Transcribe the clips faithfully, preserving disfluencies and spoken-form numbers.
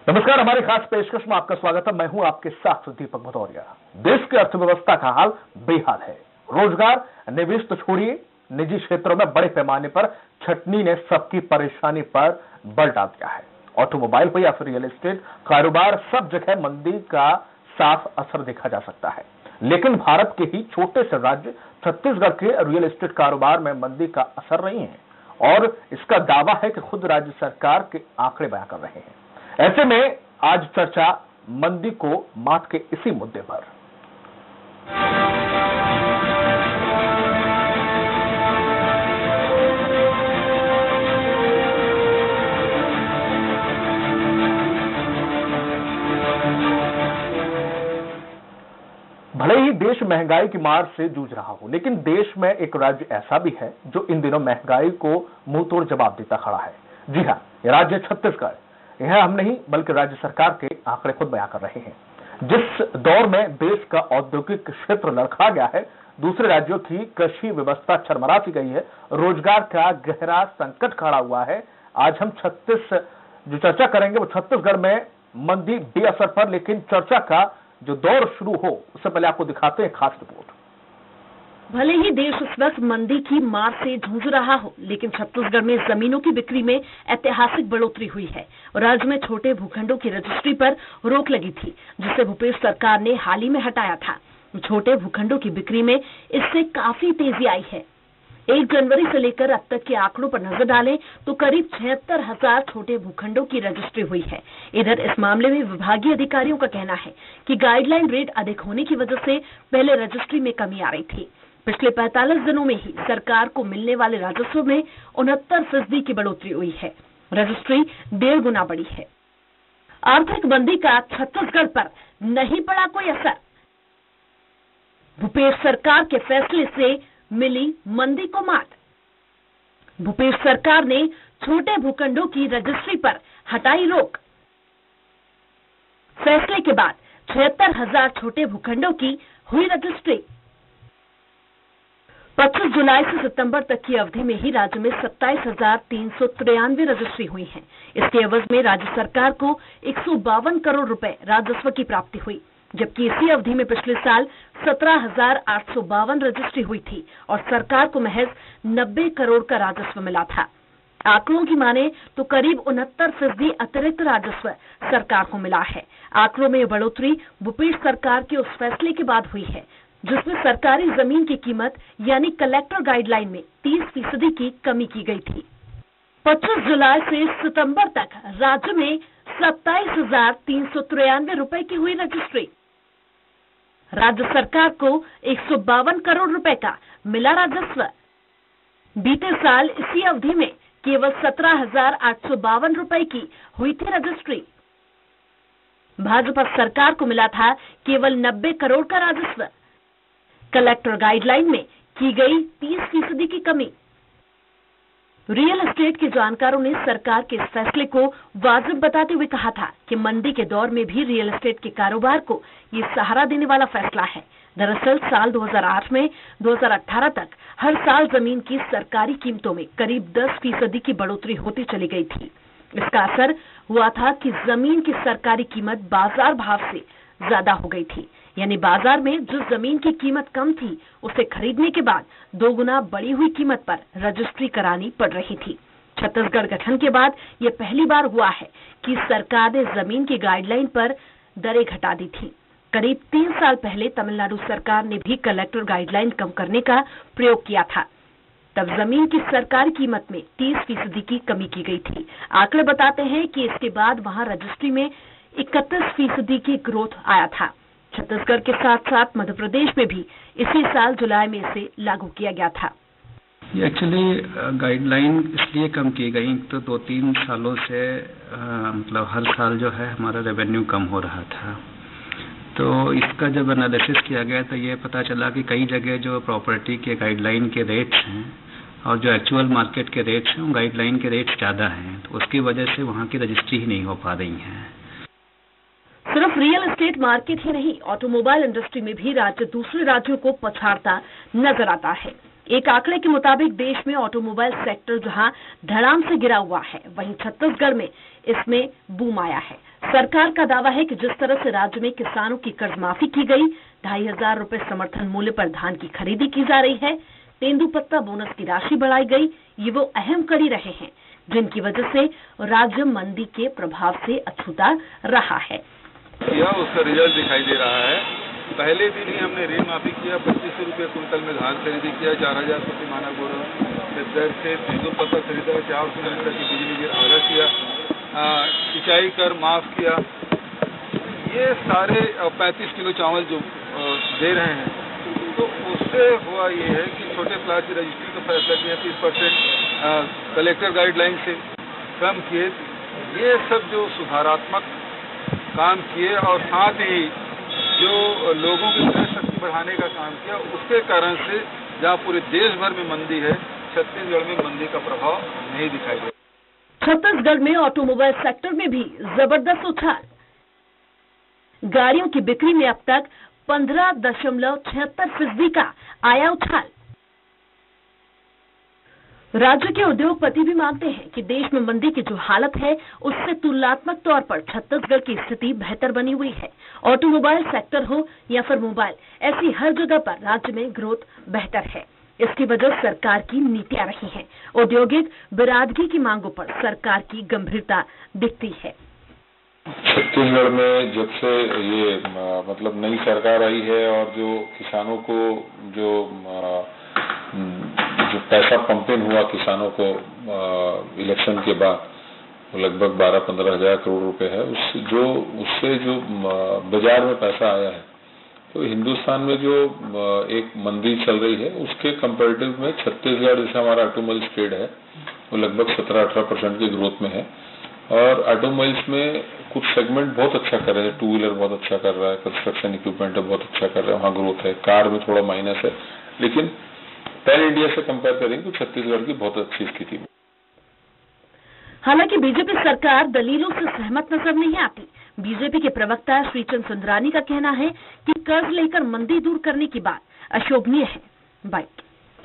नमस्कार, हमारी खास पेशकश में आपका स्वागत है। मैं हूं आपके साथ दीपक भदौरिया। देश की अर्थव्यवस्था का हाल बेहाल है। रोजगार, निवेश तो छोड़िए, निजी क्षेत्रों में बड़े पैमाने पर छटनी ने सबकी परेशानी पर बल डाल दिया है। ऑटोमोबाइल हो या फिर रियल एस्टेट कारोबार, सब जगह मंदी का साफ असर देखा जा सकता है। लेकिन भारत के ही छोटे से राज्य छत्तीसगढ़ के रियल एस्टेट कारोबार में मंदी का असर नहीं है और इसका दावा है कि खुद राज्य सरकार के आंकड़े बयां कर रहे हैं। ऐसे में आज चर्चा मंदी को मात के इसी मुद्दे पर। भले ही देश महंगाई की मार से जूझ रहा हो, लेकिन देश में एक राज्य ऐसा भी है जो इन दिनों महंगाई को मुंह तोड़ जवाब देता खड़ा है। जी हां, यह राज्य छत्तीसगढ़। यह हम नहीं बल्कि राज्य सरकार के आंकड़े खुद बयां कर रहे हैं। जिस दौर में देश का औद्योगिक क्षेत्र लड़खड़ा गया है, दूसरे राज्यों की कृषि व्यवस्था चरमरा सी गई है, रोजगार का गहरा संकट खड़ा हुआ है। आज हम छत्तीस जो चर्चा करेंगे वो छत्तीसगढ़ में मंदी बेअसर पर, लेकिन चर्चा का जो दौर शुरू हो उससे पहले आपको दिखाते हैं खास रिपोर्ट। भले ही देश इस वक्त मंदी की मार से जूझ रहा हो, लेकिन छत्तीसगढ़ में जमीनों की बिक्री में ऐतिहासिक बढ़ोतरी हुई है। राज्य में छोटे भूखंडों की रजिस्ट्री पर रोक लगी थी, जिसे भूपेश सरकार ने हाल ही में हटाया था। छोटे भूखंडों की बिक्री में इससे काफी तेजी आई है। एक जनवरी से लेकर अब तक के आंकड़ों पर नजर डालें तो करीब छिहत्तर हजार छोटे भूखंडों की रजिस्ट्री हुई है। इधर इस मामले में विभागीय अधिकारियों का कहना है कि गाइडलाइन रेट अधिक होने की वजह से पहले रजिस्ट्री में कमी आ रही थी। पिछले पैंतालीस दिनों में ही सरकार को मिलने वाले राजस्व में उनहत्तर फीसदी की बढ़ोतरी हुई है। रजिस्ट्री डेढ़ गुना बढ़ी है। आर्थिक मंदी का छत्तीसगढ़ पर नहीं पड़ा कोई असर। भूपेश सरकार के फैसले से मिली मंदी को मात। भूपेश सरकार ने छोटे भूखंडों की रजिस्ट्री पर हटाई रोक। फैसले के बाद छिहत्तर हजार छोटे भूखंडों की हुई रजिस्ट्री। पच्चीस जुलाई से सितंबर तक की अवधि में ही राज्य में सत्ताईस हजार तीन सौ तिरानवे रजिस्ट्री हुई हैं। इसके एवज में राज्य सरकार को एक सौ बावन करोड़ रुपए राजस्व की प्राप्ति हुई, जबकि इसी अवधि में पिछले साल सत्रह हजार आठ सौ बावन रजिस्ट्री हुई थी और सरकार को महज नब्बे करोड़ का राजस्व मिला था। आंकड़ों की माने तो करीब उनहत्तर फीसदी अतिरिक्त राजस्व सरकार को मिला है। आंकड़ों में बढ़ोतरी भूपेश सरकार के उस फैसले के बाद हुई है जिसमें सरकारी जमीन की कीमत यानी कलेक्टर गाइडलाइन में तीस फीसदी की कमी की गई थी। पच्चीस जुलाई से सितंबर तक राज्य में सत्ताईस हजार तीन सौ तिरानवे रुपए की हुई रजिस्ट्री। राज्य सरकार को एक सौ बावन करोड़ रुपए का मिला राजस्व। बीते साल इसी अवधि में केवल सत्रह हजार आठ सौ बावन रुपए की हुई थी रजिस्ट्री। भाजपा सरकार को मिला था केवल नब्बे करोड़ का राजस्व। कलेक्टर गाइडलाइन में की गई तीस फीसदी की कमी। रियल एस्टेट के जानकारों ने सरकार के इस फैसले को वाजिब बताते हुए कहा था कि मंदी के दौर में भी रियल एस्टेट के कारोबार को ये सहारा देने वाला फैसला है। दरअसल साल दो हज़ार आठ में दो हज़ार अठारह तक हर साल जमीन की सरकारी कीमतों में करीब दस फीसदी की बढ़ोतरी होती चली गई थी। इसका असर हुआ था कि जमीन की सरकारी कीमत बाजार भाव से ज्यादा हो गई थी, यानी बाजार में जिस जमीन की कीमत कम थी उसे खरीदने के बाद दोगुना बढ़ी हुई कीमत पर रजिस्ट्री करानी पड़ रही थी। छत्तीसगढ़ गठन के बाद यह पहली बार हुआ है कि सरकार ने जमीन की गाइडलाइन पर दरें घटा दी थी। करीब तीन साल पहले तमिलनाडु सरकार ने भी कलेक्टर गाइडलाइन कम करने का प्रयोग किया था। तब जमीन की सरकारी कीमत में तीस फीसदी की कमी की गई थी। आंकड़े बताते हैं कि इसके बाद वहां रजिस्ट्री में इकतीस फीसदी की ग्रोथ आया था। छत्तीसगढ़ के साथ साथ मध्य प्रदेश में भी इसी साल जुलाई में इसे लागू किया गया था। ये एक्चुअली गाइडलाइन इसलिए कम की गई तो दो तीन सालों से आ, मतलब हर साल जो है हमारा रेवेन्यू कम हो रहा था। तो इसका जब एनालिसिस किया गया तो ये पता चला कि कई जगह जो प्रॉपर्टी के गाइडलाइन के रेट्स हैं और जो एक्चुअल मार्केट के रेट्स हैं गाइडलाइन के रेट्स ज़्यादा हैं, तो उसकी वजह से वहाँ की रजिस्ट्री ही नहीं हो पा रही है। सिर्फ रियल एस्टेट मार्केट ही नहीं, ऑटोमोबाइल इंडस्ट्री में भी राज्य दूसरे राज्यों को पछाड़ता नजर आता है। एक आंकड़े के मुताबिक देश में ऑटोमोबाइल सेक्टर जहां धड़ाम से गिरा हुआ है, वहीं छत्तीसगढ़ में इसमें बूम आया है। सरकार का दावा है कि जिस तरह से राज्य में किसानों की कर्ज माफी की गई, ढाई हजार रुपए समर्थन मूल्य पर धान की खरीदी की जा रही है, तेंदुपत्ता बोनस की राशि बढ़ाई गई, ये वो अहम कड़ी रहे हैं जिनकी वजह से राज्य मंदी के प्रभाव से अछूता रहा है। किया उसका रिजल्ट दिखाई दे रहा है। पहले दिन ही हमने ऋण माफी किया, पच्चीस सौ रुपये कुंटल में धान खरीदी किया, चार हजार प्रति मानक बोरा दर से तेंदुपत्ता खरीदा, चार सौ यूनिट की बिजली बिल आधा किया, सिंचाई कर माफ किया। ये सारे पैंतीस किलो चावल जो दे रहे हैं, तो उससे हुआ ये है कि छोटे प्लाट की रजिस्ट्री का फैसला किया, तीस परसेंट कलेक्टर गाइडलाइन से कम किए। ये सब जो सुधारात्मक काम किए और साथ ही जो लोगों की क्रय शक्ति बढ़ाने का काम किया, उसके कारण से जहाँ पूरे देश भर में मंदी है, छत्तीसगढ़ में मंदी का प्रभाव नहीं दिखाई दे। छत्तीसगढ़ में ऑटोमोबाइल सेक्टर में भी जबरदस्त उछाल। गाड़ियों की बिक्री में अब तक पंद्रह दशमलव छिहत्तर फीसदी का आया उछाल। राज्य के उद्योगपति भी मानते हैं कि देश में मंदी की जो हालत है, उससे तुलनात्मक तौर पर छत्तीसगढ़ की स्थिति बेहतर बनी हुई है। ऑटोमोबाइल सेक्टर हो या फिर मोबाइल, ऐसी हर जगह पर राज्य में ग्रोथ बेहतर है। इसकी वजह सरकार की नीतियां रही हैं। औद्योगिक बिरादगी की मांगों पर सरकार की गंभीरता दिखती है। छत्तीसगढ़ में जब से ये मतलब नई सरकार आई है और जो किसानों को जो जो पैसा पंपिंग हुआ किसानों को इलेक्शन के बाद, लगभग बारह पंद्रह हजार करोड़ रुपए है, उस जो उससे जो बाजार में पैसा आया है, तो हिंदुस्तान में जो एक मंदी चल रही है उसके कंपैरेटिव में छत्तीसगढ़ जैसे हमारा ऑटोमोबाइल ट्रेड है, वो लगभग सत्रह अठारह परसेंट की ग्रोथ में है। और ऑटोमोबाइल्स में कुछ सेगमेंट बहुत अच्छा कर रहे हैं, टू व्हीलर बहुत अच्छा कर रहा है, कंस्ट्रक्शन इक्विपमेंट बहुत अच्छा कर रहा है, वहाँ ग्रोथ है। कार में थोड़ा माइनस है, लेकिन पैन इंडिया से कंपेयर करेंगे तो छत्तीसगढ़ की बहुत अच्छी स्थिति में। हालांकि बीजेपी सरकार दलीलों से सहमत नजर नहीं आती। बीजेपी के प्रवक्ता श्रीचंद सुंदरानी का कहना है कि कर्ज लेकर मंदी दूर करने की बात अशोभनीय है। बाइट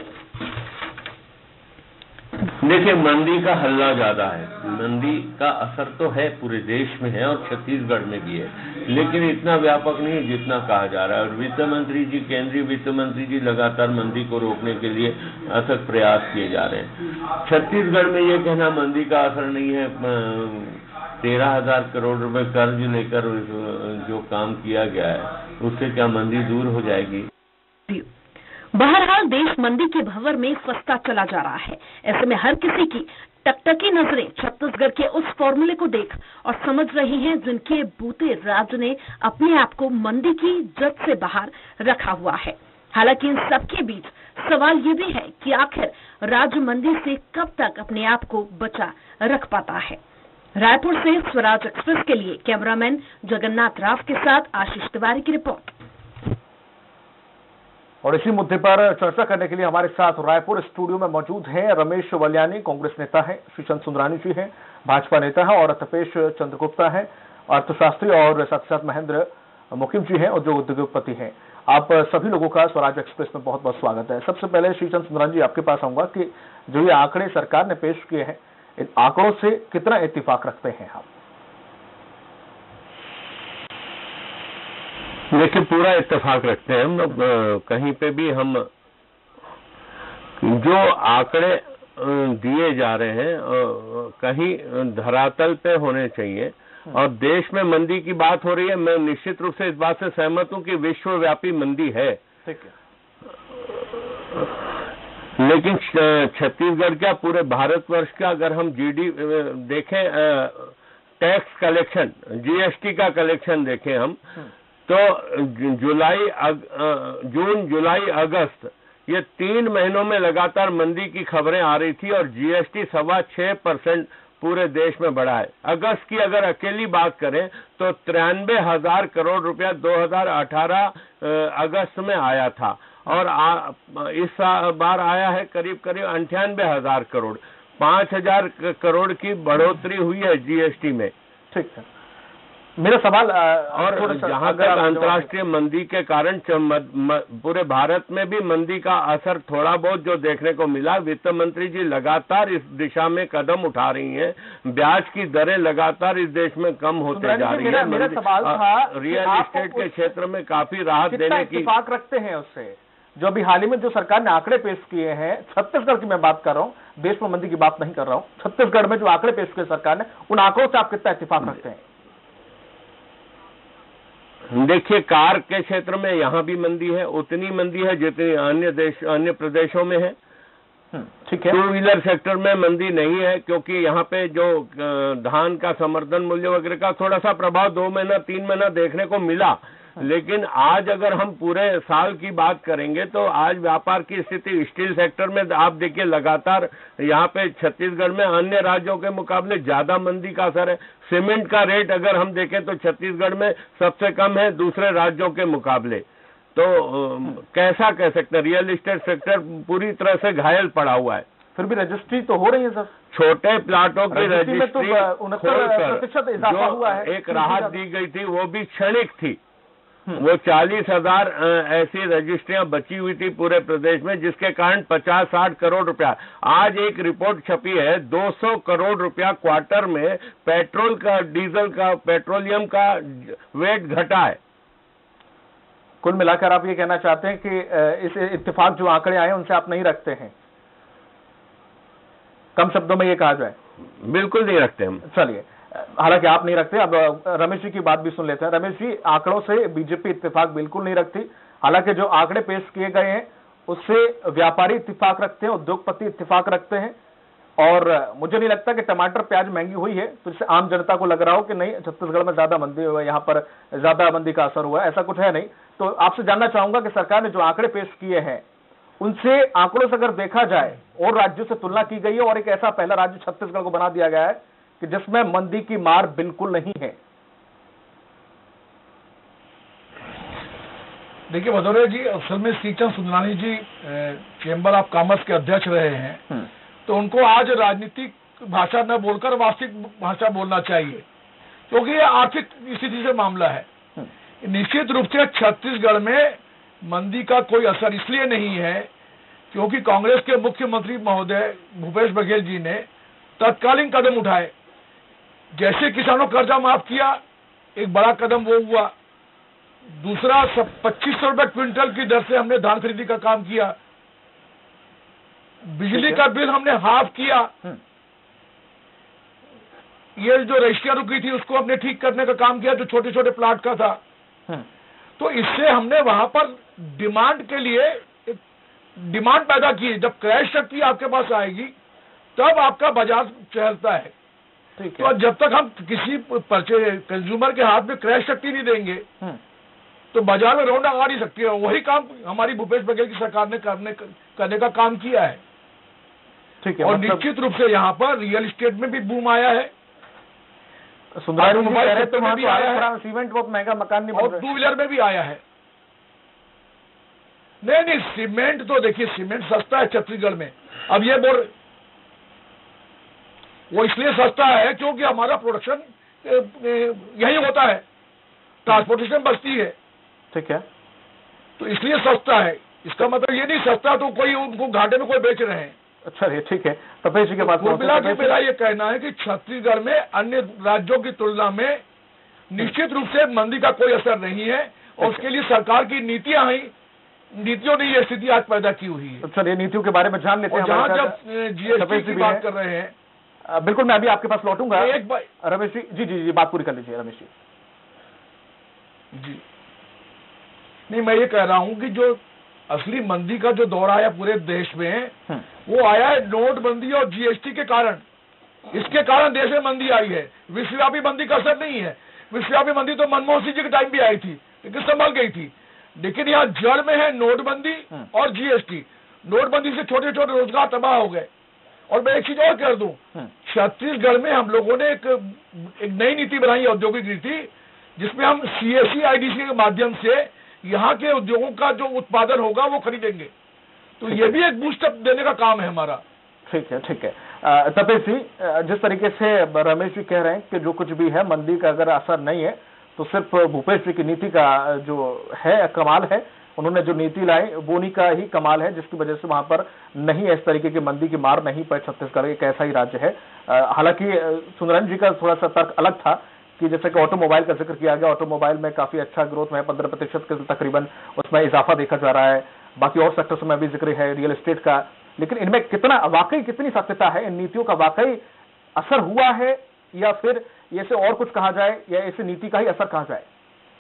देखिए, मंदी का हल्ला ज्यादा है, मंदी का असर तो है पूरे देश में है और छत्तीसगढ़ में भी है, लेकिन इतना व्यापक नहीं जितना कहा जा रहा है। और वित्त मंत्री जी, केंद्रीय वित्त मंत्री जी लगातार मंदी को रोकने के लिए अथक प्रयास किए जा रहे हैं। छत्तीसगढ़ में ये कहना मंदी का असर नहीं है, तेरह हजार करोड़ रुपए कर्ज लेकर जो काम किया गया है उससे क्या मंदी दूर हो जाएगी? बहरहाल देश मंदी के भंवर में फंसता चला जा रहा है। ऐसे में हर किसी की टकटकी नजरें छत्तीसगढ़ के उस फॉर्मूले को देख और समझ रही हैं जिनके बूते राज्य ने अपने आप को मंदी की जद से बाहर रखा हुआ है। हालांकि इन सबके बीच सवाल ये भी है कि आखिर राज्य मंदी से कब तक अपने आप को बचा रख पाता है। रायपुर से स्वराज एक्सप्रेस के लिए कैमरामैन जगन्नाथ राव के साथ आशीष तिवारी की रिपोर्ट। और इसी मुद्दे पर चर्चा करने के लिए हमारे साथ रायपुर स्टूडियो में मौजूद हैं रमेश वल्यानी, कांग्रेस नेता हैं, श्रीचंद सुंदरानी जी हैं, भाजपा नेता हैं, और तपेश चंद्रगुप्ता हैं, अर्थशास्त्री, और साथ साथ महेंद्र मुकिम जी हैं और जो उद्योगपति हैं। आप सभी लोगों का स्वराज एक्सप्रेस में बहुत बहुत स्वागत है। सबसे पहले श्रीचंद सुंदरानी जी, आपके पास आऊंगा कि जो ये आंकड़े सरकार ने पेश किए हैं, इन आंकड़ों से कितना इत्तेफाक रखते हैं आप? देखिए, पूरा इत्तेफाक रखते हैं हम। कहीं पे भी हम जो आंकड़े दिए जा रहे हैं कहीं धरातल पे होने चाहिए। और देश में मंदी की बात हो रही है, मैं निश्चित रूप से इस बात से सहमत हूं कि विश्वव्यापी मंदी है, ठीक है, लेकिन छत्तीसगढ़ क्या पूरे भारतवर्ष का अगर हम जीडी देखें, टैक्स कलेक्शन, जीएसटी का कलेक्शन देखें हम, तो जुलाई अग, जून जुलाई अगस्त ये तीन महीनों में लगातार मंदी की खबरें आ रही थी और जीएसटी सवा छह परसेंट पूरे देश में बढ़ा है। अगस्त की अगर अकेली बात करें तो तिरानवे हजार करोड़ रुपया दो हजार अठारह अगस्त में आया था और आ, इस बार आया है करीब करीब अंठानवे हजार करोड़। पांच हजार करोड़ की बढ़ोतरी हुई है जीएसटी में। ठीक है, मेरा सवाल और जहां तक अंतर्राष्ट्रीय मंदी के कारण पूरे भारत में भी मंदी का असर थोड़ा बहुत जो देखने को मिला, वित्त मंत्री जी लगातार इस दिशा में कदम उठा रही हैं, ब्याज की दरें लगातार इस देश में कम होते जा रही है। मेरा सवाल था रियल एस्टेट के क्षेत्र में काफी राहत देने की इत्तेफाक रखते हैं उससे, जो अभी हाल ही में जो सरकार ने आंकड़े पेश किए हैं, छत्तीसगढ़ की मैं बात कर रहा हूं, देश में मंदी की बात नहीं कर रहा हूं, छत्तीसगढ़ में जो आंकड़े पेश किए सरकार ने, उन आंकड़ों से आप कितना इत्तेफाक रखते हैं? देखिए, कार के क्षेत्र में यहां भी मंदी है, उतनी मंदी है जितनी अन्य देश अन्य प्रदेशों में है। ठीक है। टू व्हीलर सेक्टर में मंदी नहीं है, क्योंकि यहाँ पे जो धान का समर्थन मूल्य वगैरह का थोड़ा सा प्रभाव दो महीना तीन महीना देखने को मिला, लेकिन आज अगर हम पूरे साल की बात करेंगे तो आज व्यापार की स्थिति स्टील सेक्टर में आप देखिए लगातार यहाँ पे छत्तीसगढ़ में अन्य राज्यों के मुकाबले ज्यादा मंदी का असर है। सीमेंट का रेट अगर हम देखें तो छत्तीसगढ़ में सबसे कम है दूसरे राज्यों के मुकाबले। तो कैसा कह सकते हैं, रियल एस्टेट सेक्टर पूरी तरह से घायल पड़ा हुआ है। फिर भी रजिस्ट्री तो हो रही है सर, छोटे प्लाटों की रजिस्ट्री तो प्रतिशत इजाफा हुआ है, एक राहत दी गई थी वो भी क्षणिक थी। वो चालीस हजार ऐसी रजिस्ट्रियां बची हुई थी पूरे प्रदेश में, जिसके कारण पचास साठ करोड़ रुपया, आज एक रिपोर्ट छपी है दो सौ करोड़ रुपया क्वार्टर में पेट्रोल का, डीजल का, पेट्रोलियम का वेट घटा है। कुल मिलाकर आप ये कहना चाहते हैं कि इस इत्तेफाक जो आंकड़े आए उनसे आप नहीं रखते हैं, कम शब्दों में ये कहा जाए? बिल्कुल नहीं रखते हम। चलिए, हालांकि आप नहीं रखते, अब रमेश जी की बात भी सुन लेते हैं। रमेश जी, आंकड़ों से बीजेपी इत्तेफाक बिल्कुल नहीं रखती, हालांकि जो आंकड़े पेश किए गए हैं उससे व्यापारी इत्तेफाक रखते हैं, उद्योगपति इत्तेफाक रखते हैं, और मुझे नहीं लगता कि टमाटर प्याज महंगी हुई है तो इससे आम जनता को लग रहा हो कि नहीं छत्तीसगढ़ में ज्यादा मंदी हुआ है, यहाँ पर ज्यादा मंदी का असर हुआ है, ऐसा कुछ है नहीं। तो आपसे जानना चाहूंगा कि सरकार ने जो आंकड़े पेश किए हैं उनसे, आंकड़ों से अगर देखा जाए और राज्यों से तुलना की गई है और एक ऐसा पहला राज्य छत्तीसगढ़ को बना दिया गया है कि जिसमें मंदी की मार बिल्कुल नहीं है। देखिए भदौरिया जी, असल में Shri Chand Sundarani ji chamber of commerce के अध्यक्ष रहे हैं, तो उनको आज राजनीतिक भाषा न बोलकर वास्तविक भाषा बोलना चाहिए, क्योंकि ये आर्थिक स्थिति से मामला है। निश्चित रूप से छत्तीसगढ़ में मंदी का कोई असर इसलिए नहीं है क्योंकि कांग्रेस के मुख्यमंत्री महोदय भूपेश बघेल जी ने तत्कालीन कदम उठाए। जैसे किसानों का कर्जा माफ किया, एक बड़ा कदम वो हुआ। दूसरा, सब पच्चीस सौ रुपए क्विंटल की दर से हमने धान खरीदी का काम किया। बिजली का बिल हमने हाफ किया। ये जो रजिस्ट्रियां रुकी थी उसको हमने ठीक करने का काम किया, जो छोटे छोटे प्लाट का था। तो इससे हमने वहां पर डिमांड के लिए एक डिमांड पैदा की। जब क्रय शक्ति आपके पास आएगी तब आपका बाजार चलता है। तो जब तक हम किसी परचे कंज्यूमर के हाथ में क्रय शक्ति नहीं देंगे तो बाजार में रौनक आ नहीं सकती है। वही काम हमारी भूपेश बघेल की सरकार ने करने करने का काम किया है। ठीक है। और निश्चित रूप से यहाँ पर रियल एस्टेट में भी बूम आया है, सुंदरानी जी कह रहे तो में भी आया है, सीमेंट बहुत महंगा मकान नहीं बन रहा, और टू व्हीलर में भी आया है। नहीं नहीं, सीमेंट तो देखिए, सीमेंट सस्ता है छत्तीसगढ़ में। अब ये बोल, वो इसलिए सस्ता है क्योंकि हमारा प्रोडक्शन यही होता है, ट्रांसपोर्टेशन बचती है। ठीक है, तो इसलिए सस्ता है। इसका मतलब ये नहीं सस्ता तो कोई उनको घाटे में कोई बेच रहे हैं। अच्छा, ये ठीक है। तपेश जी के बाद मिला के मेरा ये कहना है कि छत्तीसगढ़ में अन्य राज्यों की तुलना में निश्चित रूप से मंदी का कोई असर नहीं है, और उसके लिए सरकार की नीतियां हैं, नीतियों ने ये स्थिति आज पैदा की हुई है। अच्छा, ये नीतियों के बारे में जान लेते हैं। जहां जब जीएसटी की बात कर रहे हैं, बिल्कुल मैं अभी आपके पास लौटूंगा। एक बार रमेश जी, जी जी जी बात पूरी कर लीजिए रमेश जी। जी नहीं, मैं ये कह रहा हूं कि जो असली मंदी का जो दौर आया पूरे देश में, वो आया है नोटबंदी और जीएसटी के कारण। इसके कारण देश में मंदी आई है। विश्वव्यापी मंदी का असर नहीं है। विश्वव्यापी मंदी तो मनमोहन सिंह जी के टाइम भी आई थी, लेकिन संभल गई थी। लेकिन यहाँ जड़ में है नोटबंदी और जीएसटी। नोटबंदी से छोटे छोटे रोजगार तबाह हो गए। और मैं एक चीज और कह दूं, छत्तीसगढ़ में हम लोगों ने एक एक नई नीति बनाई है, औद्योगिक नीति, जिसमें हम सीएससी आईडीसी के माध्यम से यहाँ के उद्योगों का जो उत्पादन होगा वो खरीदेंगे। तो ये भी एक बूस्टअप देने का काम है हमारा। ठीक है, ठीक है। तपेश जी, जिस तरीके से रमेश जी कह रहे हैं कि जो कुछ भी है मंदी का अगर असर नहीं है तो सिर्फ भूपेश जी की नीति का जो है कमाल है, उन्होंने जो नीति लाई वो उन्हीं का ही कमाल है जिसकी वजह से वहां पर नहीं इस तरीके की मंदी की मार नहीं पड़ी। छत्तीसगढ़ एक ऐसा ही राज्य है। हालांकि सुंदरन जी का थोड़ा सा तर्क अलग था कि जैसे कि ऑटोमोबाइल का जिक्र किया गया, ऑटोमोबाइल में काफी अच्छा ग्रोथ में पंद्रह प्रतिशत के तकरीबन उसमें इजाफा देखा जा रहा है। बाकी और सेक्टर्स में भी जिक्र है रियल एस्टेट का, लेकिन इनमें कितना वाकई कितनी सत्यता है, इन नीतियों का वाकई असर हुआ है या फिर ये से और कुछ कहा जाए या इस नीति का ही असर कहा जाए?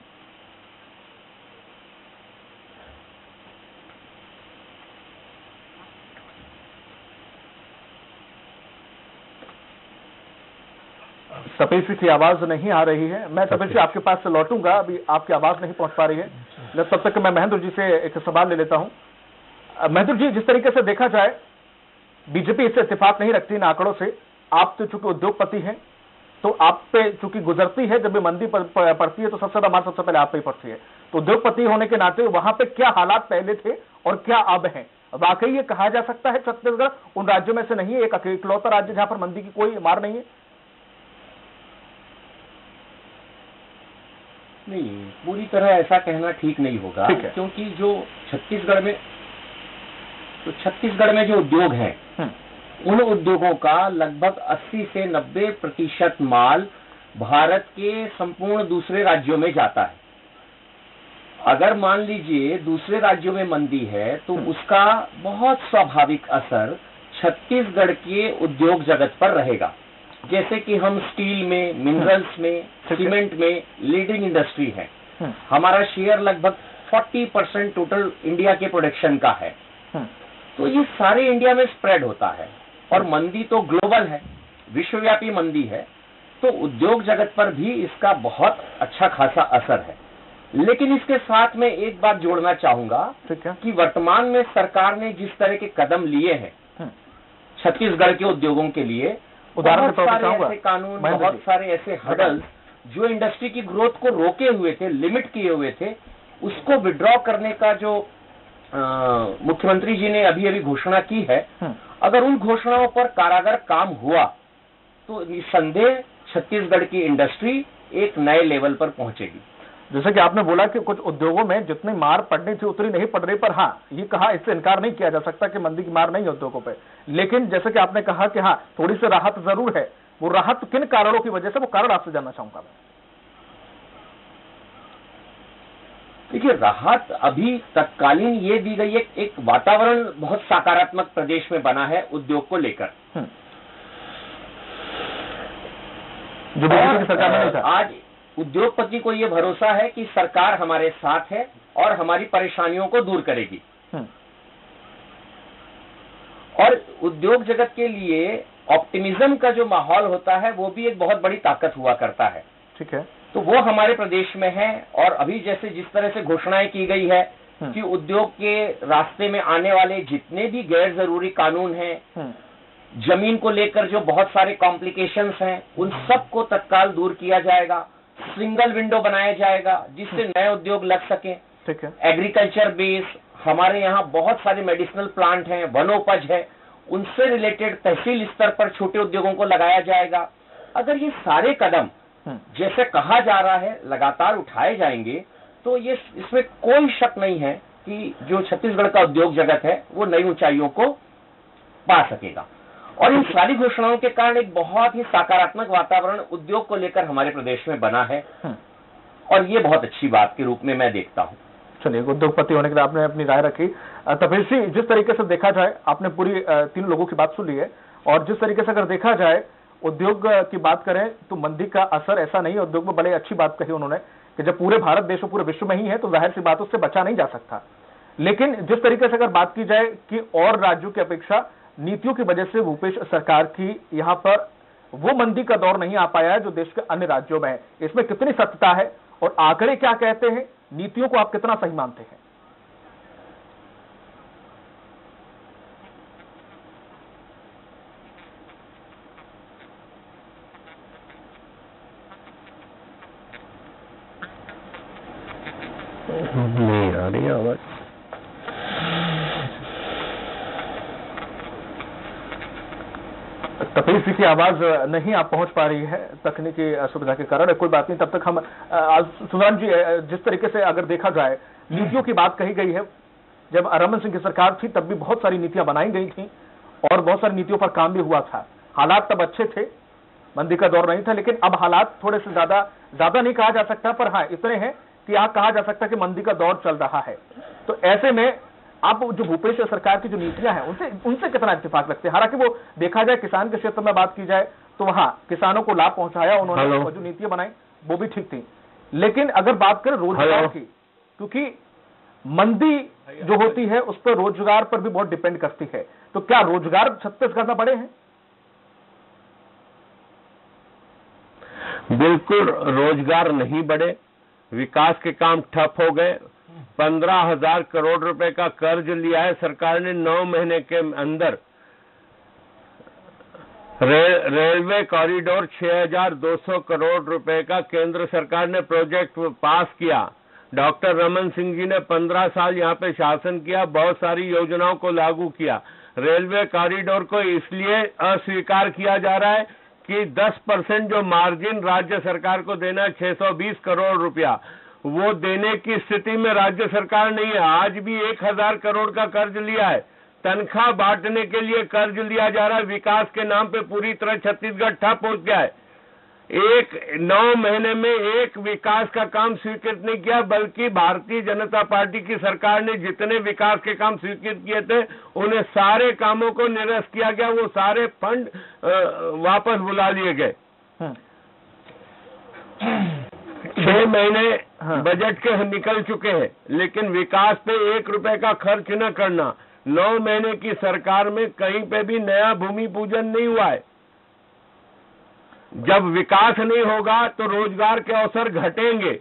तपेश जी की आवाज नहीं आ रही है। मैं तपेश जी आपके पास से लौटूंगा, अभी आपकी आवाज नहीं पहुंच पा रही है। तब तक मैं महेंद्र जी से एक सवाल ले लेता हूं। महेंद्र जी, जिस तरीके से देखा जाए बीजेपी इससे इत्तेफाक नहीं रखती इन आंकड़ों से। आप तो चूंकि उद्योगपति हैं तो आप पे चूंकि गुजरती है, जब भी मंदी पड़ती है तो सबसे ज्यादा मार सबसे पहले आप पे ही पड़ती है। तो उद्योगपति होने के नाते वहां पे क्या हालात पहले थे और क्या अब हैं? वाकई ये कहा जा सकता है छत्तीसगढ़ उन राज्यों में से नहीं है, एक इकलौता राज्य जहां पर मंदी की कोई मार नहीं है? नहीं, पूरी तरह ऐसा कहना ठीक नहीं होगा, क्योंकि जो छत्तीसगढ़ में तो छत्तीसगढ़ में जो उद्योग हैं उन उद्योगों का लगभग अस्सी से नब्बे प्रतिशत माल भारत के संपूर्ण दूसरे राज्यों में जाता है। अगर मान लीजिए दूसरे राज्यों में मंदी है तो उसका बहुत स्वाभाविक असर छत्तीसगढ़ के उद्योग जगत पर रहेगा। जैसे कि हम स्टील में, मिनरल्स में, सीमेंट में लीडिंग इंडस्ट्री है। हमारा शेयर लगभग चालीस परसेंट टोटल इंडिया के प्रोडक्शन का है। तो ये सारे इंडिया में स्प्रेड होता है और मंदी तो ग्लोबल है, विश्वव्यापी मंदी है, तो उद्योग जगत पर भी इसका बहुत अच्छा खासा असर है। लेकिन इसके साथ में एक बात जोड़ना चाहूंगा कि वर्तमान में सरकार ने जिस तरह के कदम लिए हैं छत्तीसगढ़ के उद्योगों के लिए, बहुत सारे ऐसे कानून, बहुत सारे ऐसे हर्डल्स जो इंडस्ट्री की ग्रोथ को रोके हुए थे, लिमिट किए हुए थे, उसको विड्रॉ करने का जो मुख्यमंत्री जी ने अभी अभी घोषणा की है, अगर उन घोषणाओं पर कारागर काम हुआ तो निसंदेह छत्तीसगढ़ की इंडस्ट्री एक नए लेवल पर पहुंचेगी। जैसे कि आपने बोला कि कुछ उद्योगों में जितनी मार पड़नी थी उतनी नहीं पड़ रही, पर हाँ ये कहा, इससे इनकार नहीं किया जा सकता कि मंदी की मार नहीं है उद्योगों पे। लेकिन जैसे कि आपने कहा कि हाँ थोड़ी सी राहत जरूर है, वो राहत किन कारणों की वजह से, वो कारण आपसे जानना चाहूंगा मैं। देखिए, राहत अभी तत्कालीन ये दी गई है, एक वातावरण बहुत सकारात्मक प्रदेश में बना है उद्योग को लेकर, जो बीजेपी की सरकार में नहीं था। आज उद्योगपति को ये भरोसा है कि सरकार हमारे साथ है और हमारी परेशानियों को दूर करेगी। और उद्योग जगत के लिए ऑप्टिमिज्म का जो माहौल होता है वो भी एक बहुत बड़ी ताकत हुआ करता है। ठीक है, तो वो हमारे प्रदेश में है। और अभी जैसे जिस तरह से घोषणाएं की गई है कि उद्योग के रास्ते में आने वाले जितने भी गैर जरूरी कानून हैं, जमीन को लेकर जो बहुत सारे कॉम्प्लिकेशंस हैं, उन सब को तत्काल दूर किया जाएगा। सिंगल विंडो बनाया जाएगा जिससे नए उद्योग लग सके। ठीक है, एग्रीकल्चर बेस, हमारे यहाँ बहुत सारे मेडिसिनल प्लांट हैं, वनोपज है, उनसे रिलेटेड तहसील स्तर पर छोटे उद्योगों को लगाया जाएगा। अगर ये सारे कदम जैसे कहा जा रहा है लगातार उठाए जाएंगे तो ये इसमें कोई शक नहीं है कि जो छत्तीसगढ़ का उद्योग जगत है वो नई ऊंचाइयों को पा सकेगा। और इन सारी घोषणाओं के कारण एक बहुत ही सकारात्मक वातावरण उद्योग को लेकर हमारे प्रदेश में बना है और ये बहुत अच्छी बात के रूप में मैं देखता हूँ। चलिए, उद्योगपति होने के लिए आपने अपनी राय रखी। तपेश जी, जिस तरीके से देखा जाए, आपने पूरी तीन लोगों की बात सुन ली है, और जिस तरीके से अगर देखा जाए उद्योग की बात करें तो मंदी का असर ऐसा नहीं है। उद्योग में बड़े अच्छी बात कही उन्होंने कि जब पूरे भारत देश और पूरे विश्व में ही है तो जाहिर सी बात उससे बचा नहीं जा सकता। लेकिन जिस तरीके से अगर बात की जाए कि और राज्यों की अपेक्षा नीतियों की वजह से भूपेश सरकार की यहाँ पर वो मंदी का दौर नहीं आ पाया है जो देश के अन्य राज्यों में है, इसमें कितनी सत्यता है और आंकड़े क्या कहते हैं, नीतियों को आप कितना सही मानते हैं? नहीं आ रही आवाज। तपेश जी की आवाज नहीं आप पहुंच पा रही है तकनीकी असुविधा के कारण, कोई बात नहीं। तब तक हम सुंदरानी जी, जिस तरीके से अगर देखा जाए नीतियों की बात कही गई है, जब रमन सिंह की सरकार थी तब भी बहुत सारी नीतियां बनाई गई थी और बहुत सारी नीतियों पर काम भी हुआ था। हालात तब अच्छे थे, मंदी का दौर नहीं था, लेकिन अब हालात थोड़े से ज्यादा ज्यादा नहीं कहा जा सकता, पर हाँ इतने हैं कि यहाँ कहा जा सकता है कि मंदी का दौर चल रहा है। तो ऐसे में आप जो भूपेश सरकार की जो नीतियां हैं उनसे उनसे कितना इत्तेफाक रखते हैं? हालांकि वो देखा जाए किसान के क्षेत्र में बात की जाए तो वहां किसानों को लाभ पहुंचाया उन्होंने, जो नीतियां बनाई वो भी ठीक थी, लेकिन अगर बात करें रोजगार की, क्योंकि मंदी जो होती है उस पर रोजगार पर भी बहुत डिपेंड करती है, तो क्या रोजगार छत्तीसगढ़ में बढ़े हैं? बिल्कुल रोजगार नहीं बढ़े, विकास के काम ठप हो गए। पंद्रह हजार करोड़ रुपए का कर्ज लिया है सरकार ने नौ महीने के अंदर। रे, रेलवे कॉरिडोर छह हजार दो सौ करोड़ रुपए का केंद्र सरकार ने प्रोजेक्ट पास किया। डॉक्टर रमन सिंह जी ने पंद्रह साल यहाँ पे शासन किया, बहुत सारी योजनाओं को लागू किया। रेलवे कॉरिडोर को इसलिए अस्वीकार किया जा रहा है कि दस परसेंट जो मार्जिन राज्य सरकार को देना है छह सौ बीस करोड़ रुपया, वो देने की स्थिति में राज्य सरकार नहीं है। आज भी एक हजार करोड़ का कर्ज लिया है, तनख्वाह बांटने के लिए कर्ज लिया जा रहा है। विकास के नाम पे पूरी तरह छत्तीसगढ़ ठप हो गया है। एक नौ महीने में एक विकास का काम स्वीकृत नहीं किया, बल्कि भारतीय जनता पार्टी की सरकार ने जितने विकास के काम स्वीकृत किए थे उन्हें सारे कामों को निरस्त किया गया, वो सारे फंड वापस बुला लिए गए। छह महीने हाँ। बजट के निकल चुके हैं, लेकिन विकास पे एक रुपए का खर्च न करना। नौ महीने की सरकार में कहीं पे भी नया भूमि पूजन नहीं हुआ है। जब विकास नहीं होगा तो रोजगार के अवसर घटेंगे,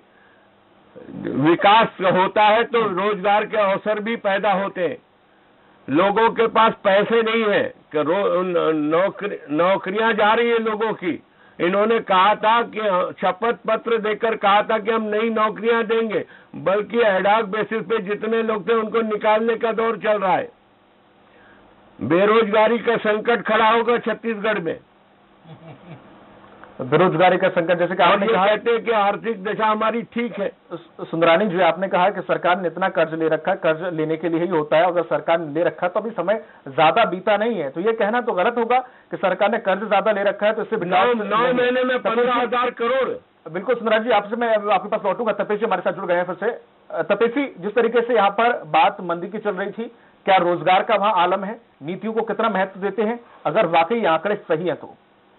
विकास होता है तो रोजगार के अवसर भी पैदा होते हैं। लोगों के पास पैसे नहीं है कि नौकरी नौकरियां जा रही है लोगों की। इन्होंने कहा था कि शपथ पत्र देकर कहा था कि हम नई नौकरियां देंगे, बल्कि एडॉक बेसिस पे जितने लोग थे उनको निकालने का दौर चल रहा है। बेरोजगारी का संकट खड़ा होगा छत्तीसगढ़ में। बेरोजगारी का संकट, जैसे कि आपने कहा कहते हैं कि आर्थिक दशा हमारी ठीक है। सुंदरानी जी, आपने कहा कि सरकार ने इतना कर्ज ले रखा है, कर्ज लेने के लिए ही होता है। अगर सरकार ने ले रखा तो अभी समय ज्यादा बीता नहीं है, तो ये कहना तो गलत होगा कि सरकार ने कर्ज ज्यादा ले रखा है तो इससे नौ महीने में पंद्रह हजार करोड़। बिल्कुल सुंदरानी जी, आपसे मैं आपके पास लौटूंगा। तपेश जी हमारे साथ जुड़ गए हैं फिर से। तपेश जी, जिस तरीके से यहाँ पर बात मंदी की चल रही थी, क्या रोजगार का वहां आलम है? नीतियों को कितना महत्व देते हैं अगर वाकई आंकड़े सही है तो?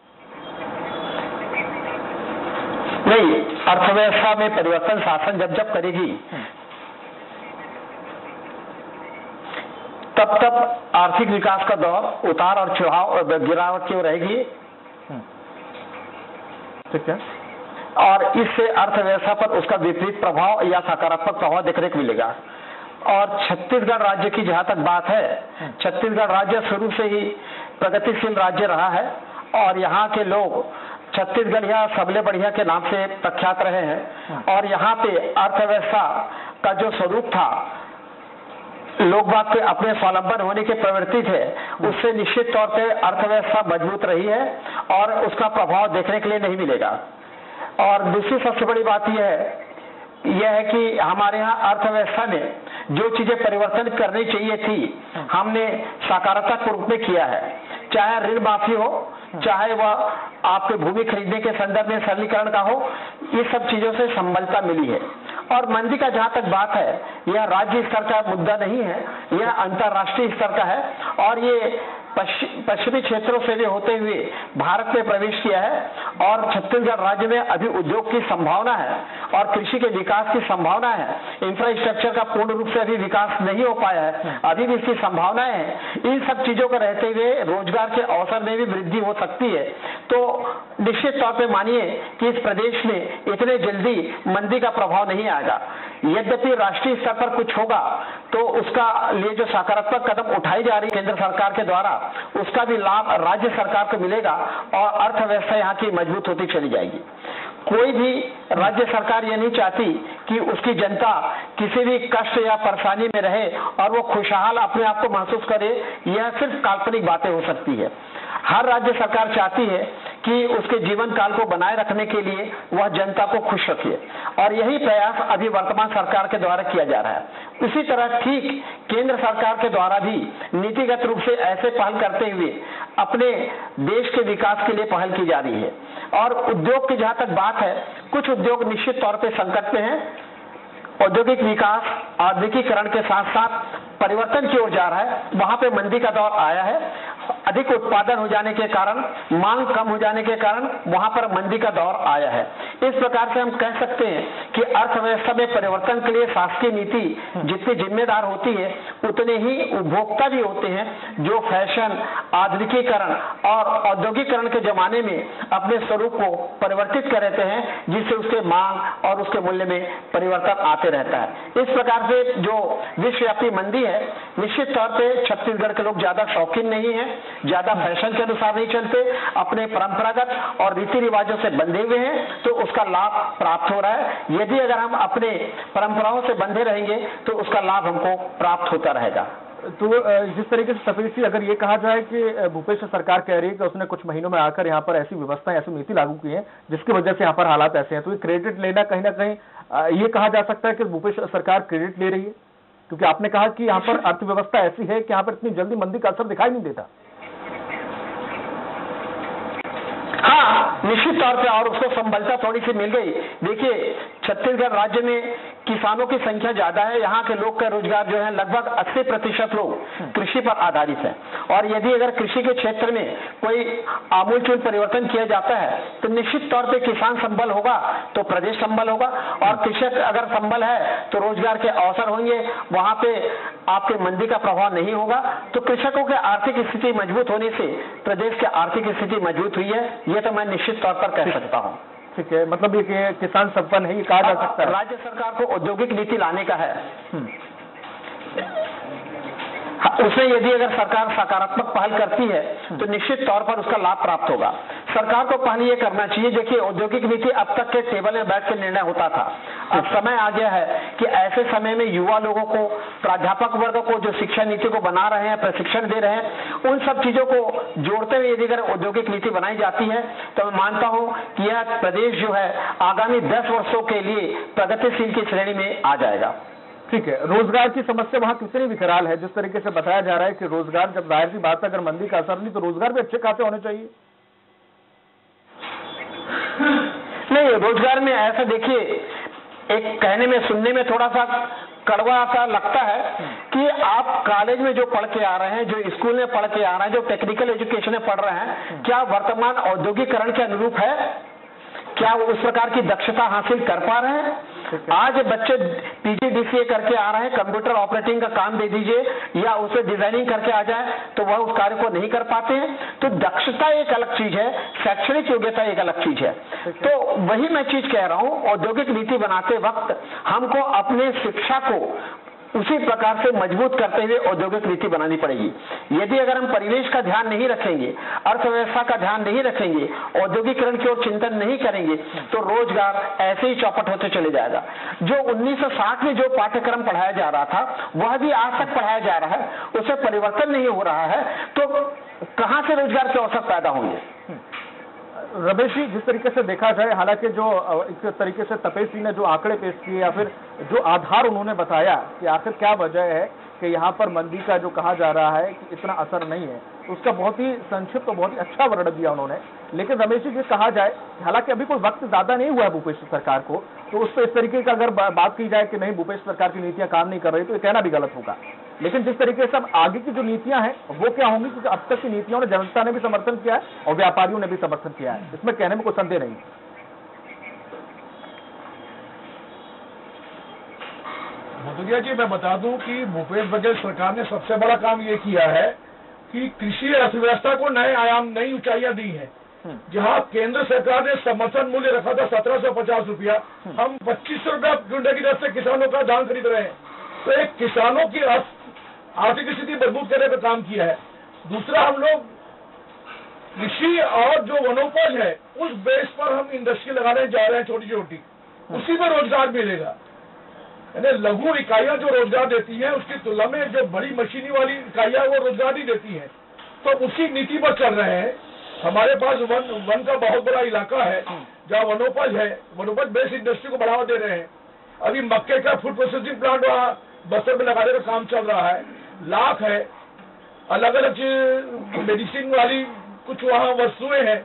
नहीं, अर्थव्यवस्था में परिवर्तन शासन जब जब करेगी तब तब आर्थिक विकास का दौर उतार और चढ़ाव और गिरावट की ओर रहेगी। ठीक है। और इससे अर्थव्यवस्था पर उसका विपरीत प्रभाव या सकारात्मक प्रभाव देखने को मिलेगा। और छत्तीसगढ़ राज्य की जहां तक बात है, छत्तीसगढ़ राज्य शुरू से ही प्रगतिशील राज्य रहा है और यहाँ के लोग छत्तीसगढ़ या सबले बढ़िया के नाम से प्रख्यात रहे हैं। और यहाँ पे अर्थव्यवस्था का जो स्वरूप था, लोग बात पे अपने स्वावलंबन होने के प्रवृत्ति थे, उससे निश्चित तौर पे अर्थव्यवस्था मजबूत रही है और उसका प्रभाव देखने के लिए नहीं मिलेगा। और दूसरी सबसे बड़ी बात यह है यह है कि हमारे यहाँ अर्थव्यवस्था में जो चीजें परिवर्तन करनी चाहिए थी, हमने सकारात्मक रूप में किया है। चाहे ऋण माफी हो, चाहे वह आपके भूमि खरीदने के संदर्भ में सरलीकरण का हो, ये सब चीजों से संबलता मिली है। और मंदी का जहां तक बात है, यह राज्य स्तर का मुद्दा नहीं है, यह अंतर्राष्ट्रीय स्तर का है। और ये पश्चिमी क्षेत्रों से भी होते हुए भारत में प्रवेश किया है। और छत्तीसगढ़ राज्य में अभी उद्योग की संभावना है और कृषि के विकास की संभावना है। इंफ्रास्ट्रक्चर का पूर्ण रूप से अभी विकास नहीं हो पाया है, अभी भी इसकी संभावनाएं हैं। इन सब चीजों को रहते हुए रोजगार के अवसर में भी वृद्धि हो सकती है। तो निश्चित तौर पर मानिए कि इस प्रदेश में इतने जल्दी मंदी का प्रभाव नहीं आएगा। यद्यपि राष्ट्रीय स्तर पर कुछ होगा तो उसका लिए जो सकारात्मक कदम उठाई जा रही केंद्र सरकार के द्वारा, उसका भी लाभ राज्य सरकार को मिलेगा और अर्थव्यवस्था यहाँ की मजबूत होती चली जाएगी। कोई भी राज्य सरकार ये नहीं चाहती कि उसकी जनता किसी भी कष्ट या परेशानी में रहे और वो खुशहाल अपने आप को महसूस करे। यह सिर्फ काल्पनिक बातें हो सकती है। हर राज्य सरकार चाहती है कि उसके जीवन काल को बनाए रखने के लिए वह जनता को खुश रखे, और यही प्रयास अभी वर्तमान सरकार के द्वारा किया जा रहा है। इसी तरह ठीक केंद्र सरकार के द्वारा भी नीतिगत रूप से ऐसे पहल करते हुए अपने देश के विकास के लिए पहल की जा रही है। और उद्योग की जहां तक बात है, कुछ उद्योग निश्चित तौर पे संकट में हैं। औद्योगिक विकास आधुनिकीकरण के साथ साथ परिवर्तन की ओर जा रहा है, वहां पे मंदी का दौर आया है। अधिक उत्पादन हो जाने के कारण, मांग कम हो जाने के कारण वहां पर मंदी का दौर आया है। इस प्रकार से हम कह सकते हैं कि अर्थव्यवस्था में परिवर्तन के लिए शासकीय नीति जितनी जिम्मेदार होती है, उतने ही उपभोक्ता भी होते हैं जो फैशन, आधुनिकीकरण और औद्योगिकीकरण के जमाने में अपने स्वरूप को परिवर्तित कर रहते हैं, जिससे उसके मांग और उसके मूल्य में परिवर्तन आते रहता है। इस प्रकार से जो विश्वव्यापी मंदी है, निश्चित तौर पे छत्तीसगढ़ के लोग ज्यादा शौकीन नहीं है, ज्यादा फैशन के अनुसार नहीं चलते, अपने परंपरागत और रीति रिवाजों से बंधे हुए हैं, तो उसका लाभ प्राप्त हो रहा है। यदि अगर हम अपने परंपराओं से बंधे रहेंगे तो उसका लाभ हमको प्राप्त होता रहेगा। तो जिस तरीके से तपेश जी, अगर ये कहा जाए कि भूपेश सरकार कह रही है कि उसने कुछ महीनों में आकर यहाँ पर ऐसी व्यवस्थाएं, ऐसी नीति लागू की है जिसकी वजह से यहाँ पर हालात ऐसे हैं, तो ये क्रेडिट लेना कहीं ना कहीं ये कहा जा सकता है कि भूपेश सरकार क्रेडिट ले रही है, क्योंकि आपने कहा कि यहाँ पर अर्थव्यवस्था ऐसी है कि यहाँ पर इतनी जल्दी मंदी का असर दिखाई नहीं देता। हाँ, निश्चित तौर पे, और उसको संबलता थोड़ी सी मिल गई। देखिए, छत्तीसगढ़ राज्य में किसानों की संख्या ज्यादा है, यहाँ के लोग का रोजगार जो है लगभग अस्सी प्रतिशत लोग कृषि पर आधारित है, और यदि अगर कृषि के क्षेत्र में कोई आमूलचूल परिवर्तन किया जाता है तो निश्चित तौर पे किसान संबल होगा तो प्रदेश संबल होगा, और कृषक अगर संबल है तो रोजगार के अवसर होंगे, वहां पे आपके मंदी का प्रभाव नहीं होगा। तो कृषकों के आर्थिक स्थिति मजबूत होने से प्रदेश की आर्थिक स्थिति मजबूत हुई है, ये तो मैं निश्चित तौर पर कह सकता हूँ। ठीक है, मतलब ये किसान संपन्न है, ये कहा जा सकता है। राज्य सरकार को औद्योगिक नीति लाने का है, उसमें यदि अगर सरकार सकारात्मक पहल करती है तो निश्चित तौर पर उसका लाभ प्राप्त होगा। सरकार को पहले ये करना चाहिए, देखिए औद्योगिक नीति अब तक के टेबल में बैठ कर निर्णय होता था, अब समय आ गया है कि ऐसे समय में युवा लोगों को, प्राध्यापक वर्ग को जो शिक्षा नीति को बना रहे हैं, प्रशिक्षण दे रहे हैं, उन सब चीजों को जोड़ते हुए यदि अगर औद्योगिक नीति बनाई जाती है तो मैं मानता हूं कि यह प्रदेश जो है आगामी दस वर्षों के लिए प्रगतिशील की श्रेणी में आ जाएगा। ठीक है, रोजगार की समस्या वहां कितनी विकराल है, जिस तरीके से बताया जा रहा है कि रोजगार, जब जाहिर सी बात है अगर मंदी का असर नहीं तो रोजगार भी अच्छे खासे होने चाहिए। नहीं, रोजगार में ऐसा देखिए, एक कहने में सुनने में थोड़ा सा कड़वा सा लगता है कि आप कॉलेज में जो पढ़ के आ रहे हैं, जो स्कूल में पढ़ के आ रहे हैं, जो टेक्निकल एजुकेशन में पढ़ रहे हैं, क्या वर्तमान औद्योगिकरण के अनुरूप है? क्या वो उस प्रकार की दक्षता हासिल कर पा रहे हैं? आज बच्चे पीजीडीसीए करके आ रहे हैं, कंप्यूटर ऑपरेटिंग का काम दे दीजिए या उसे डिजाइनिंग करके आ जाए तो वह उस कार्य को नहीं कर पाते हैं। तो दक्षता एक अलग चीज है, शैक्षणिक योग्यता एक अलग चीज है। तो वही मैं चीज कह रहा हूं, औद्योगिक नीति बनाते वक्त हमको अपने शिक्षा को उसी प्रकार से मजबूत करते हुए औद्योगिक नीति बनानी पड़ेगी। यदि अगर हम परिवेश का ध्यान नहीं रखेंगे, अर्थव्यवस्था का ध्यान नहीं रखेंगे, औद्योगिकरण की ओर चिंतन नहीं करेंगे तो रोजगार ऐसे ही चौपट होते चले जाएगा। जो उन्नीस सौ साठ में जो पाठ्यक्रम पढ़ाया जा रहा था वह भी आज तक पढ़ाया जा रहा है, उससे परिवर्तन नहीं हो रहा है, तो कहां से रोजगार के अवसर पैदा होंगे? रमेश जी, जिस तरीके से देखा जाए, हालांकि जो एक तरीके से तपेश जी ने जो आंकड़े पेश किए या फिर जो आधार उन्होंने बताया कि आखिर क्या वजह है कि यहाँ पर मंदी का जो कहा जा रहा है कि इतना असर नहीं है, उसका बहुत ही संक्षिप्त तो बहुत ही अच्छा वर्णन दिया उन्होंने। लेकिन रमेश जी, कहा जाए, हालांकि अभी कोई वक्त ज्यादा नहीं हुआ है भूपेश सरकार को, तो उस पर इस तरीके का अगर बात की जाए कि नहीं भूपेश सरकार की नीतियां काम नहीं कर रही तो ये कहना भी गलत होगा। लेकिन जिस तरीके से अब आगे की जो नीतियां हैं वो क्या होंगी, क्योंकि अब तक की नीतियों ने जनता ने भी समर्थन किया है और व्यापारियों ने भी समर्थन किया है, इसमें कहने में कोई संदेह नहीं। भदौरिया जी, मैं बता दूं कि भूपेश बघेल सरकार ने सबसे बड़ा काम ये किया है कि कृषि अर्थव्यवस्था को नए आयाम, नई ऊंचाइयां दी हैं। जहां केंद्र सरकार ने समर्थन मूल्य रखा था सत्रह सौ पचास रुपया, हम पच्चीस सौ रुपया क्विंटल की दर से किसानों का धान खरीद रहे हैं। तो एक किसानों की आर्थिक स्थिति मजबूत करने का काम किया है। दूसरा, हम लोग कृषि और जो वनोपज है उस बेस पर हम इंडस्ट्री लगाने जा रहे हैं, छोटी छोटी, उसी में रोजगार मिलेगा। यानी लघु इकाइयां जो रोजगार देती हैं उसकी तुलना में जो बड़ी मशीनी वाली इकाइयां वो रोजगार ही देती हैं। तो उसी नीति पर चल रहे हैं। हमारे पास वन वन का बहुत बड़ा इलाका है जहाँ वनोपज है, वनोपज बेस्ड इंडस्ट्री को बढ़ावा दे रहे हैं। अभी मक्के का फूड प्रोसेसिंग प्लांट वहाँ बस्तर में लगाने का काम चल रहा है। लाख है, अलग अलग मेडिसिन वाली कुछ वहाँ वस्तुएं हैं,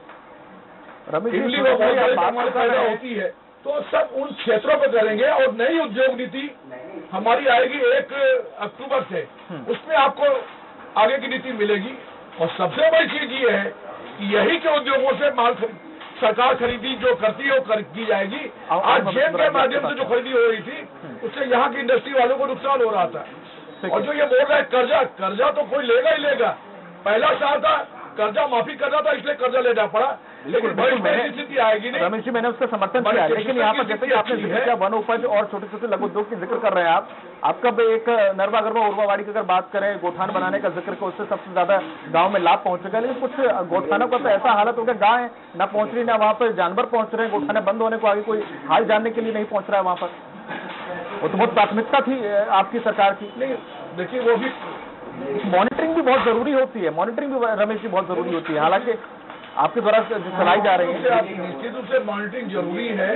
इमली में बहुत पैदा होती है। तो सब उन क्षेत्रों पर करेंगे और नई उद्योग नीति हमारी आएगी एक अक्टूबर से, उसमें आपको आगे की नीति मिलेगी। और सबसे बड़ी चीज ये है कि यही के उद्योगों से माल सरकार खरीदी जो करती है वो कर की जाएगी। आज जेम के माध्यम से जो खरीदी हो रही थी उससे यहाँ की इंडस्ट्री वालों को नुकसान हो रहा था। और जो ये बोल रहा है कर्जा, कर्जा तो कोई लेगा ही लेगा। पहला साल था कर्जा माफी करना था, इसलिए कर्जा लेना पड़ा, लेकिन बड़ी स्थिति आएगी नहीं। रमेश जी, मैंने उसका समर्थन किया, लेकिन यहाँ पर जैसे कि आपने जिक्र किया वन उपज और छोटे छोटे लघु उद्योग की जिक्र कर रहे हैं आप। आपका एक नरवा गरवा उर्वावाड़ी की अगर बात करें, गोठान बनाने का जिक्र को, उससे सबसे ज्यादा गांव में लाभ पहुंचेगा। लेकिन कुछ गोठानों का तो ऐसा हालत हो गया, गाय न पहुंच रही, ना वहां पर जानवर पहुंच रहे हैं, गोठाने बंद होने को आगे कोई हाल जानने के लिए नहीं पहुंच रहा है वहां पर। वो तो बहुत प्राथमिकता थी आपकी सरकार की। नहीं देखिए, वो भी मॉनिटरिंग भी बहुत जरूरी होती है, मॉनिटरिंग भी रमेश जी बहुत जरूरी होती है, हालांकि आपके द्वारा चलाई जा रही है। निश्चित रूप से मॉनिटरिंग जरूरी है।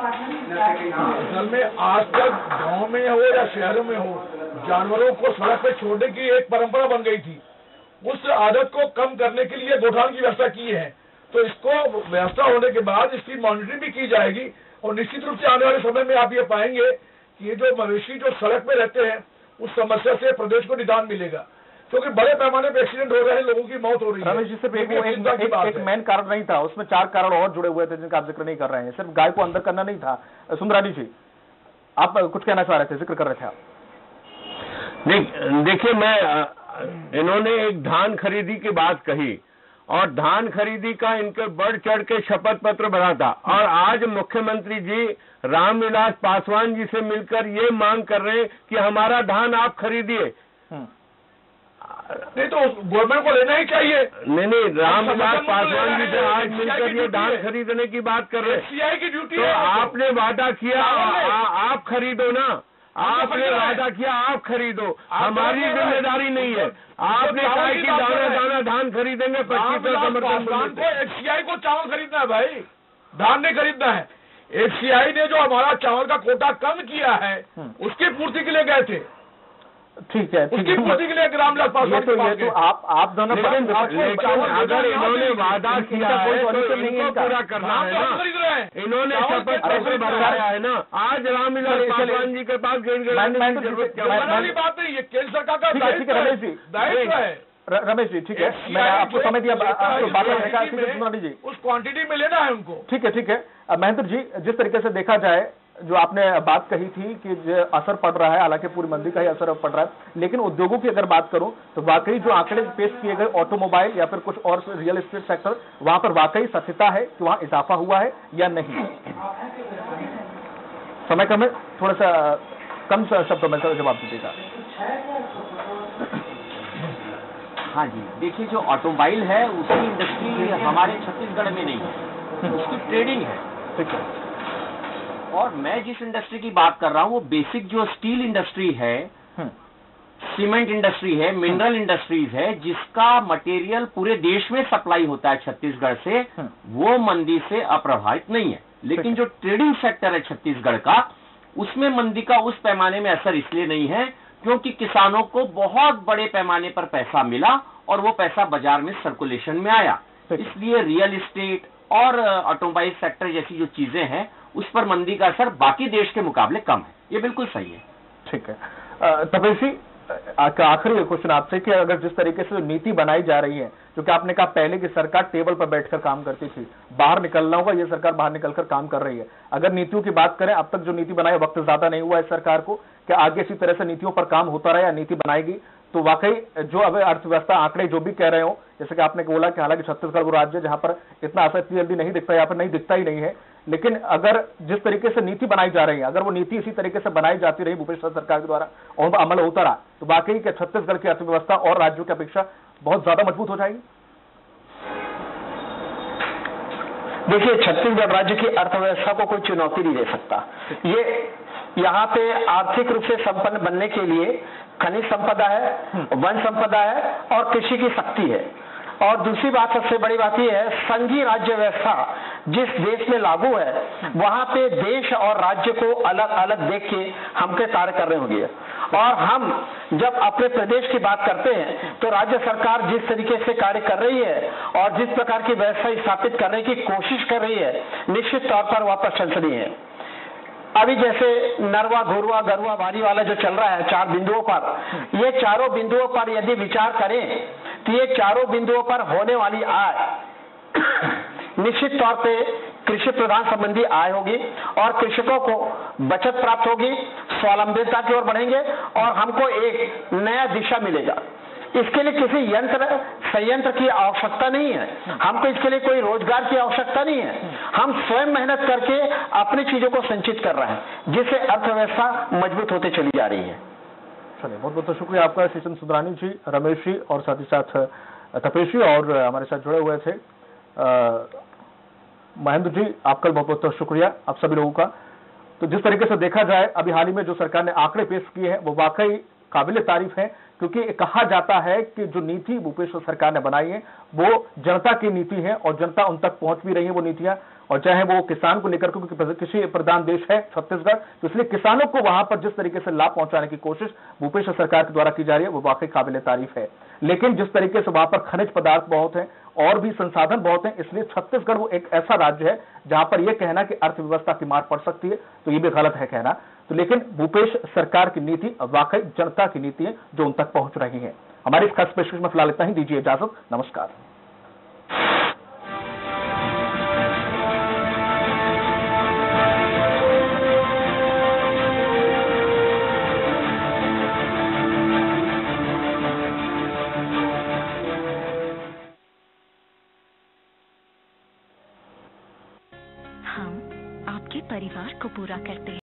असल में आज तक गांव में हो या शहरों में हो, जानवरों को सड़क पे छोड़ने की एक परंपरा बन गई थी। उस आदत को कम करने के लिए गोठान की व्यवस्था की है। तो इसको व्यवस्था होने के बाद इसकी मॉनिटरिंग भी की जाएगी। और निश्चित रूप से आने वाले समय में आप ये पाएंगे कि ये जो मवेशी जो सड़क पे रहते हैं उस समस्या से प्रदेश को निदान मिलेगा, क्योंकि बड़े पैमाने पर एक्सीडेंट हो रहे हैं, लोगों की मौत हो रही है। रमेश जी, सिर्फ एक, एक, एक, एक मेन कारण नहीं था, उसमें चार कारण और जुड़े हुए थे जिनका आप जिक्र नहीं कर रहे हैं। सिर्फ गाय को अंदर करना नहीं था। सुंदरानी जी, आप कुछ कहना चाह रहे थे, जिक्र कर रहे थे आप। नहीं देखिए, मैं इन्होंने एक धान खरीदी की बात कही और धान खरीदी का इनके बढ़ चढ़ के शपथ पत्र भरा था। और आज मुख्यमंत्री जी रामविलास पासवान जी से मिलकर ये मांग कर रहे हैं कि हमारा धान आप खरीदिए। नहीं तो गवर्नमेंट को लेना ही चाहिए। नहीं नहीं, रामविलास पासवान जी से आज मिलकर ये धान खरीदने की बात कर रहे हैं। सीआई की ड्यूटी तो है। आपने वादा किया, आप खरीदो ना, आपने वादा किया आप खरीदो, हमारी जिम्मेदारी नहीं है। आपने कहा कि दाना दाना धान खरीदेंगे, पच्चीस सौ समर्थन को एफसीआई को चावल खरीदना है भाई, धान नहीं खरीदना है। एफसीआई ने जो हमारा चावल का कोटा कम किया है उसकी पूर्ति के लिए गए थे। ठीक है, उसकी पूर्ति के लिए रामविलास पासवान तो ये तो आप आप दोनों लेकिन अगर इन्होंने वादा किया है तो इनको पूरा करना है ना। इन्होंने शपथ पत्र भरवाया है ना। आज रामविलास पासवान जी के पास वाली बात नहीं, ये केंद्र सरकार का दायित्व है। रमेश जी, ठीक है, मैं आपको समझ दिया, सुंदरानी जी, उस क्वांटिटी में लेना है उनको। ठीक है ठीक है महेंद्र जी, जिस तरीके से देखा जाए, जो आपने बात कही थी कि जो असर पड़ रहा है, हालांकि पूरी मंदी का ही असर पड़ रहा है, लेकिन उद्योगों की अगर बात करूं तो वाकई जो आंकड़े पेश किए गए ऑटोमोबाइल या फिर कुछ और रियल एस्टेट सेक्टर, वहां पर वाकई सत्यता है कि वहां इजाफा हुआ है या नहीं। समय कम है, थोड़ा सा कम शब्दों में जवाब दीजिएगा। हाँ जी, देखिए, जो ऑटोमोबाइल है उसकी इंडस्ट्री हमारे छत्तीसगढ़ में नहीं है, उसकी ट्रेडिंग है। ठीक है। और मैं जिस इंडस्ट्री की बात कर रहा हूँ वो बेसिक जो स्टील इंडस्ट्री है, सीमेंट इंडस्ट्री है, मिनरल इंडस्ट्रीज है, जिसका मटेरियल पूरे देश में सप्लाई होता है छत्तीसगढ़ से, वो मंदी से अप्रभावित नहीं है। लेकिन जो ट्रेडिंग सेक्टर है छत्तीसगढ़ का, उसमें मंदी का उस पैमाने में असर इसलिए नहीं है क्योंकि किसानों को बहुत बड़े पैमाने पर पैसा मिला और वो पैसा बाजार में सर्कुलेशन में आया। इसलिए रियल एस्टेट और ऑटोमोबाइल सेक्टर जैसी जो चीजें हैं उस पर मंदी का असर बाकी देश के मुकाबले कम है। ये बिल्कुल सही है। ठीक है। तपेश जी, आखिरी क्वेश्चन आपसे कि अगर जिस तरीके से नीति बनाई जा रही है, क्योंकि आपने कहा पहले की सरकार टेबल पर बैठकर काम करती थी, बाहर निकलना होगा, ये सरकार बाहर निकलकर काम कर रही है। अगर नीतियों की बात करें, अब तक जो नीति बनाई, वक्त ज्यादा नहीं हुआ है सरकार को, कि आगे इसी तरह से नीतियों पर काम होता रहे या नीति बनाएगी, तो वाकई जो अब अर्थव्यवस्था आंकड़े जो भी कह रहे हो, जैसे कि आपने बोला कि हालांकि छत्तीसगढ़ वो राज्य जहां पर इतना असर इतनी जल्दी नहीं दिखता, यहाँ पर नहीं दिखता ही नहीं है, लेकिन अगर जिस तरीके से नीति बनाई जा रही है, अगर वो नीति इसी तरीके से बनाई जाती रही भूपेश सरकार के द्वारा और अमल होता रहा, तो वाकई के छत्तीसगढ़ की अर्थव्यवस्था और राज्यों की अपेक्षा बहुत ज्यादा मजबूत हो जाएगी। देखिए, छत्तीसगढ़ राज्य की अर्थव्यवस्था को कोई चुनौती नहीं दे सकता। ये यहाँ पे आर्थिक रूप से संपन्न बनने के लिए खनिज संपदा है, वन संपदा है और कृषि की शक्ति है। और दूसरी बात, सबसे बड़ी बात यह है, संघीय राज्य व्यवस्था जिस देश में लागू है वहां पे देश और राज्य को अलग अलग देख के हमके कार्य कर रहे होंगे। और हम जब अपने प्रदेश की बात करते हैं तो राज्य सरकार जिस तरीके से कार्य कर रही है और जिस प्रकार की व्यवस्था स्थापित करने की कोशिश कर रही है, निश्चित तौर पर वह प्रशंसनीय है। अभी जैसे नरवा, घुरवा, गरुआ, बारी वाला जो चल रहा है चार बिंदुओं पर, ये चारों बिंदुओं पर यदि विचार करें तो ये चारों बिंदुओं पर होने वाली आय निश्चित तौर पे कृषि प्रधान संबंधी आय होगी और कृषकों को बचत प्राप्त होगी, स्वावलंबिता की ओर बढ़ेंगे और हमको एक नया दिशा मिलेगा। इसके लिए किसी यंत्र संयंत्र की आवश्यकता नहीं है, हमको इसके लिए कोई रोजगार की आवश्यकता नहीं है। हम स्वयं मेहनत करके अपनी चीजों को संचित कर रहे हैं, जिससे अर्थव्यवस्था मजबूत होते चली जा रही है। चलिए, बहुत बहुत शुक्रिया आपका श्रीचंद सुंदरानी जी, रमेश जी और साथ ही साथ तपेश जी और हमारे साथ जुड़े हुए थे महेंद्र जी, आपका बहुत बहुत शुक्रिया आप सभी लोगों का। तो जिस तरीके से देखा जाए, अभी हाल ही में जो सरकार ने आंकड़े पेश किए हैं वो वाकई काबिल तारीफ है, क्योंकि कहा जाता है कि जो नीति भूपेश सरकार ने बनाई है वो जनता की नीति है और जनता उन तक पहुंच भी रही है वो नीतियां, और चाहे वो किसान को लेकर, क्योंकि कृषि प्रधान देश है छत्तीसगढ़, तो इसलिए किसानों को वहां पर जिस तरीके से लाभ पहुंचाने की कोशिश भूपेश सरकार के द्वारा की जा रही है वो वाकई काबिल तारीफ है। लेकिन जिस तरीके से वहां पर खनिज पदार्थ बहुत है और भी संसाधन बहुत है, इसलिए छत्तीसगढ़ वो एक ऐसा राज्य है जहां पर यह कहना कि अर्थव्यवस्था की मार पड़ सकती है तो ये भी गलत है कहना। तो लेकिन भूपेश सरकार की नीति वाकई जनता की नीति है जो उन तक पहुंच रही है। हमारी इस खास पेशकश में फिलहाल इतना ही, दीजिए इजाजत, नमस्कार। हम आपके परिवार को पूरा करते हैं।